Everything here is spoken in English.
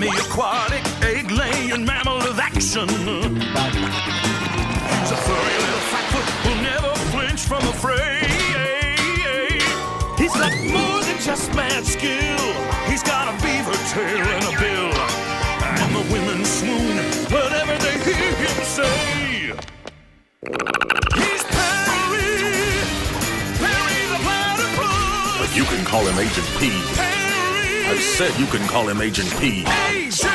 semi-aquatic, egg-laying mammal of action. He's a furry little fatfoot who'll never flinch from a fray. He's got more than just mad skill. He's got a beaver tail and a bill. And the women swoon whatever they hear him say. He's Perry, Perry the platypus. But you can call him Agent P. Perry, I said you can call him Agent P. Agent